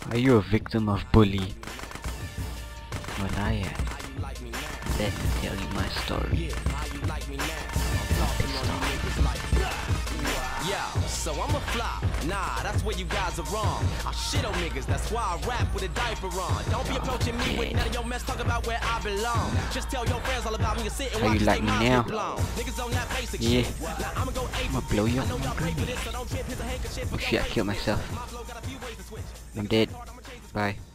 Are you a victim of bully? Well, I am. Let me tell you my story. Yeah, so I'm a flop. Nah, that's where you guys are wrong. I shit on niggas, that's why I rap with a diaper on. Don't be approaching me with none of your mess, talk about where I belong. Just tell your friends all about me and sit and watch like me now? Niggas on that basic Yeah. shit. Now I'ma go ape. I'ma blow you up. So don't trip, here's a handkerchief. Oh shit, I killed myself. I'm dead. Bye.